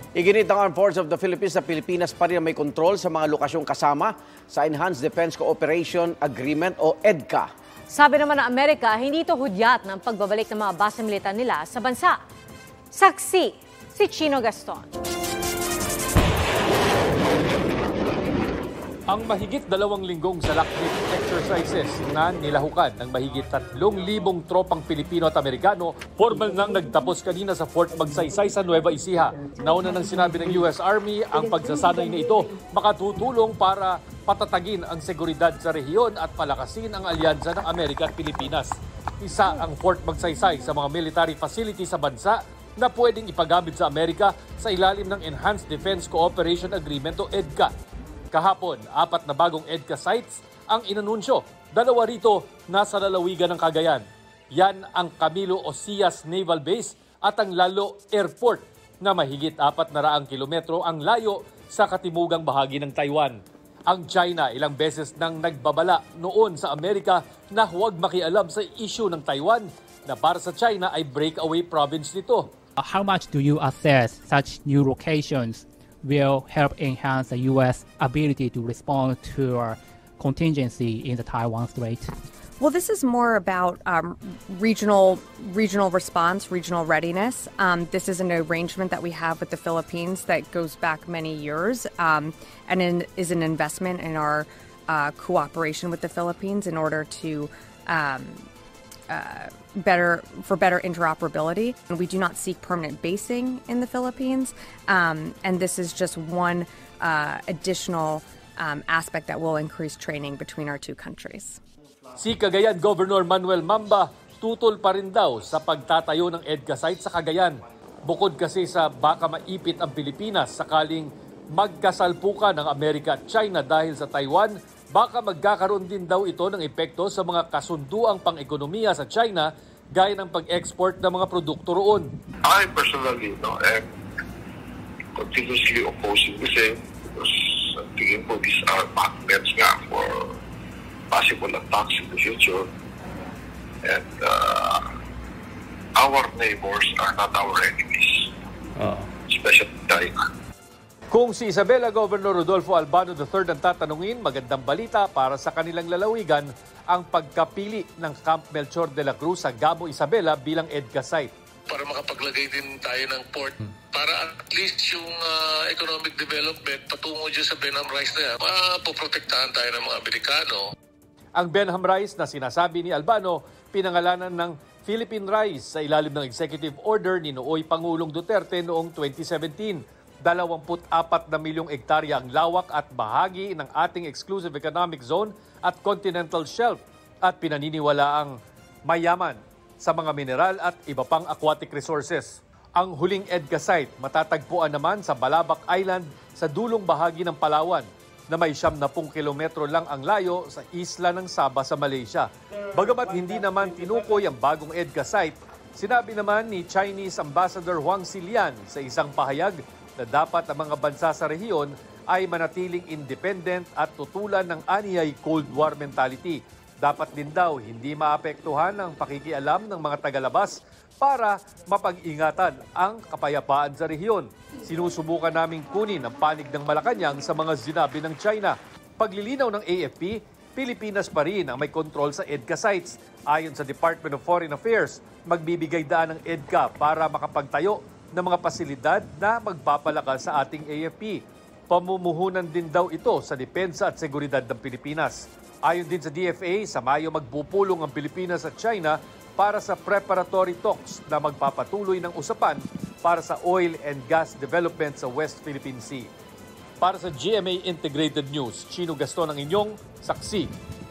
Iginit ng Armed Forces of the Philippines na Pilipinas pa rin may kontrol sa mga lokasyong kasama sa Enhanced Defense Cooperation Agreement o EDCA. Sabi naman ng Amerika, hindi ito hudyat ng pagbabalik ng mga base militar nila sa bansa. Saksi si Chino Gaston. Ang mahigit 2 linggong salakmit exercises na nilahukan ng mahigit 3,000 tropang Pilipino at Amerikano formal nang nagtapos kanina sa Fort Magsaysay sa Nueva Ecija. Nauna nang sinabi ng US Army ang pagsasanay na ito makatutulong para patatagin ang seguridad sa rehiyon at palakasin ang alyansa ng Amerika at Pilipinas. Isa ang Fort Magsaysay sa mga military facility sa bansa na pwedeng ipagamit sa Amerika sa ilalim ng Enhanced Defense Cooperation Agreement o EDCA. Kahapon, 4 na bagong EDCA sites ang inanunsyo. 2 rito nasa lalawigan ng Cagayan. Yan ang Camilo Osias Naval Base at ang Lalo Airport na mahigit 400 kilometro ang layo sa katimugang bahagi ng Taiwan. Ang China ilang beses nang nagbabala noon sa Amerika na huwag makialam sa issue ng Taiwan na para sa China ay breakaway province nito. How much do you assess such new locations will help enhance the U.S. ability to respond to a contingency in the Taiwan Strait? Well, this is more about regional response, regional readiness. This is an arrangement that we have with the Philippines that goes back many years and is an investment in our cooperation with the Philippines in order to better interoperability. And we do not seek permanent basing in the Philippines, and this is just one additional aspect that will increase training between our two countries. Si Cagayan Governor Manuel Mamba tutol pa rin daw sa pagtatayo ng EDCA site sa Cagayan. Bukod kasi sa baka maipit ang Pilipinas sakaling magkasalpukan ng Amerika at China dahil sa Taiwan, baka magkakaroon din daw ito ng epekto sa mga kasunduang pang-ekonomiya sa China gaya ng pag-export ng mga produkto roon. I personally am continuously opposing the same because tingin po these are magnets nga for possible attacks in the future. And our neighbors are not our enemies, especially China. Kung si Isabela Governor Rodolfo Albano III ang tatanungin, magandang balita para sa kanilang lalawigan ang pagkapili ng Camp Melchor de la Cruz sa Gamo Isabela bilang EDCA site. Para makapaglagay din tayo ng port para at least yung economic development patungo dyan sa Benham Rice na yan, mapoprotektahan tayo ng mga Amerikano. Ang Benham Rice na sinasabi ni Albano, pinangalanan ng Philippine Rice sa ilalim ng executive order ni Nooy Pangulong Duterte noong 2017. 24 na milyong hektarya ang lawak at bahagi ng ating exclusive economic zone at continental shelf at pinaniniwalaang mayaman sa mga mineral at iba pang aquatic resources. Ang huling EDCA site matatagpuan naman sa Balabac Island sa dulong bahagi ng Palawan na may 70 kilometro lang ang layo sa isla ng Sabah sa Malaysia. Bagamat hindi naman tinukoy ang bagong EDCA site, sinabi naman ni Chinese Ambassador Huang Xilian sa isang pahayag na dapat ang mga bansa sa rehiyon ay manatiling independent at tutulan ng aniyay Cold War mentality. Dapat din daw hindi maapektuhan ang pakikialam ng mga tagalabas para mapag-ingatan ang kapayapaan sa rehiyon. Sinusubukan naming kunin ang panig ng Malacanang sa mga sinabi ng China. Paglilinaw ng AFP, Pilipinas pa rin ang may kontrol sa EDCA sites. Ayon sa Department of Foreign Affairs, magbibigay daan ng EDCA para makapagtayo ng mga pasilidad na magpapalakas sa ating AFP. Pamumuhunan din daw ito sa depensa at seguridad ng Pilipinas. Ayon din sa DFA, sa Mayo magpupulong ang Pilipinas at China para sa preparatory talks na magpapatuloy ng usapan para sa oil and gas development sa West Philippine Sea. Para sa GMA Integrated News, Chino Gaston ang inyong saksi.